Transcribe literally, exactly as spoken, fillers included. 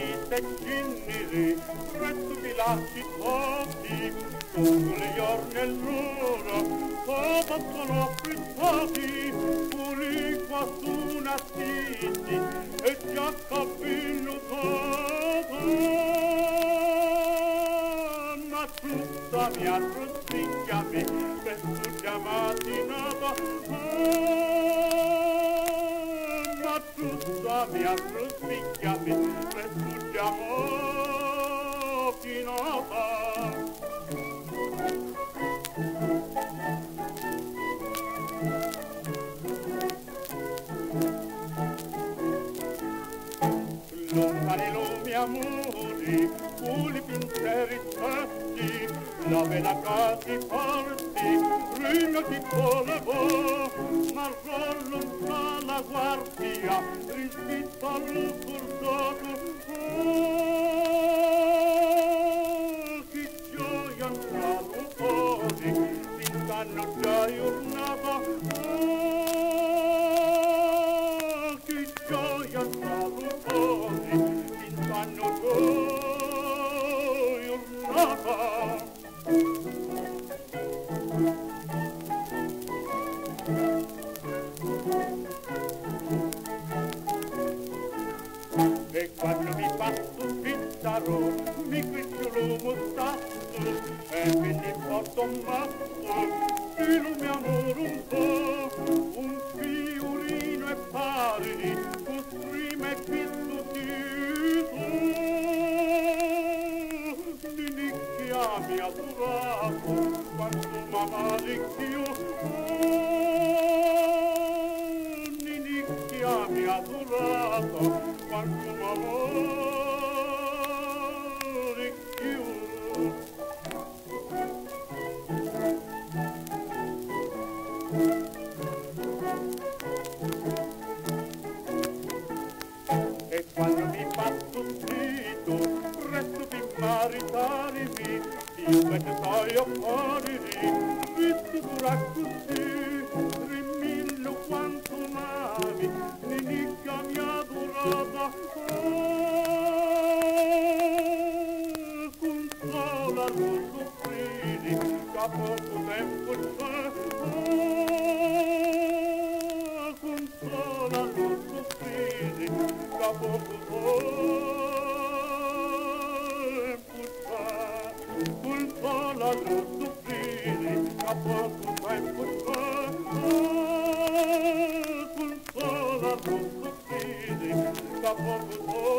te cinniri, presto vi lasci tutti, tutto le giorni e l'ora, come sono affrettati, pure qua su nascosti, e già cammino ma tutta mi arrosticchia me, presto già mattinata, ma tutta mi arrosticchia me, presto già mattinata. Lontani lumi amori, puli pensieri stretti, la vela casi forti, ringa ti volevo, ma rollo la guardia, rispetto al cordato, oh, che gioia entrato fuori, vint'anni già giornata, oh, che gioia entrato fuori, vint'anni già giornata. E quando mi passo il pizzaro, mi grigio lo mostato, e quindi porto un mazzo, tiro mio amore un po', un fiorino e pari, costruime e pizzutito, mi nicchiami adurato, quanto mamma ricchio, mi nicchiami adurato, quanto m'amore chiuso. E quando mi passo zitto, resto di maritarmi, io che te voglio fuori, visto pura così, rimillo quanto m'ami, ninica mi adorata, oh, con sola non soffrire, che a poco tempo c'è, oh, con sola non soffrire, che a poco tempo c'è, con sola non soffrire, che a poco tempo c'è, oh, con sola non soffrire, che a poco tempo